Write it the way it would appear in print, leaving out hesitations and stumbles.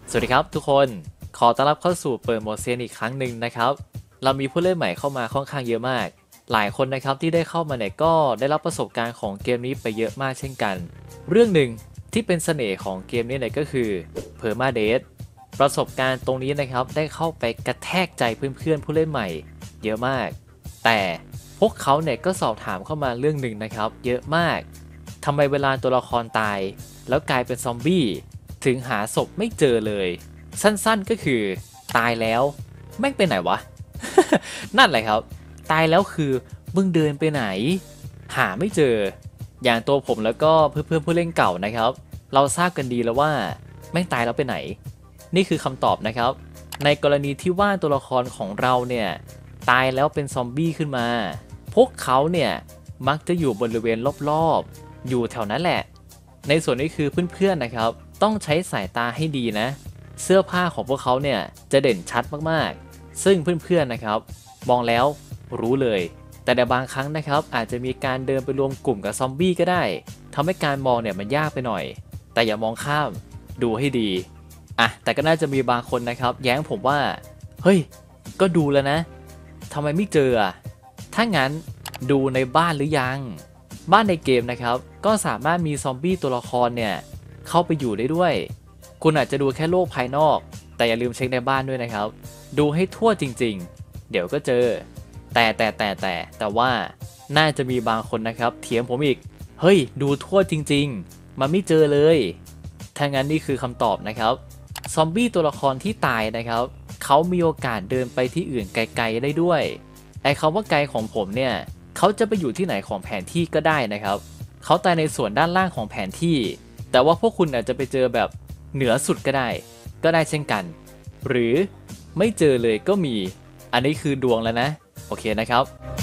สวัสดีครับทุกคนขอต้อนรับเข้าสู่เปิดโหมดเซียนอีกครั้งหนึ่งนะครับเรามีผู้เล่นใหม่เข้ามาค่อนข้างเยอะมากหลายคนนะครับที่ได้เข้ามาเนี่ยก็ได้รับประสบการณ์ของเกมนี้ไปเยอะมากเช่นกันเรื่องหนึ่งที่เป็นเสน่ห์ของเกมนี้เนี่ยก็คือเพอร์มาเดสประสบการณ์ตรงนี้นะครับได้เข้าไปกระแทกใจเพื่อนๆผู้เล่นใหม่เยอะมากแต่พวกเขาเนี่ยก็สอบถามเข้ามาเรื่องหนึ่งนะครับเยอะมากทำไมเวลาตัวละครตายแล้วกลายเป็นซอมบี้ถึงหาศพไม่เจอเลยสั้นๆก็คือตายแล้วแม่งไปไหนวะ นั่นแหละครับตายแล้วคือมึงเดินไปไหนหาไม่เจออย่างตัวผมแล้วก็เพื่อนๆผู้เล่นเก่านะครับเราทราบกันดีแล้วว่าแม่งตายแล้วไปไหนนี่คือคำตอบนะครับในกรณีที่ว่าตัวละครของเราเนี่ยตายแล้วเป็นซอมบี้ขึ้นมาพวกเขาเนี่ยมักจะอยู่บริเวณรอบๆอยู่แถวนั้นแหละในส่วนนี้คือเพื่อนๆนะครับต้องใช้สายตาให้ดีนะเสื้อผ้าของพวกเขาเนี่ยจะเด่นชัดมากๆซึ่งเพื่อนๆนะครับมองแล้วรู้เลยแต่ในบางครั้งนะครับอาจจะมีการเดินไปรวมกลุ่มกับซอมบี้ก็ได้ทำให้การมองเนี่ยมันยากไปหน่อยแต่อย่ามองข้ามดูให้ดีแต่ก็น่าจะมีบางคนนะครับแย้งผมว่าเฮ้ยก็ดูแล้วนะทำไมไม่เจอถ้างั้นดูในบ้านหรือยังบ้านในเกมนะครับก็สามารถมีซอมบี้ตัวละครเนี่ยเข้าไปอยู่ได้ด้วยคุณอาจจะดูแค่โลกภายนอกแต่อย่าลืมเช็คในบ้านด้วยนะครับดูให้ทั่วจริงๆเดี๋ยวก็เจอแต่ว่าน่าจะมีบางคนนะครับเถียงผมอีกเฮ้ยดูทั่วจริงๆมันไม่เจอเลยถ้างั้นนี่คือคำตอบนะครับซอมบี้ตัวละครที่ตายนะครับเขามีโอกาสเดินไปที่อื่นไกลๆได้ด้วยไอ้คำว่าไกลของผมเนี่ยเขาจะไปอยู่ที่ไหนของแผนที่ก็ได้นะครับเขาตายในส่วนด้านล่างของแผนที่แต่ว่าพวกคุณอาจจะไปเจอแบบเหนือสุดก็ได้เช่นกันหรือไม่เจอเลยก็มีอันนี้คือดวงแล้วนะโอเคนะครับ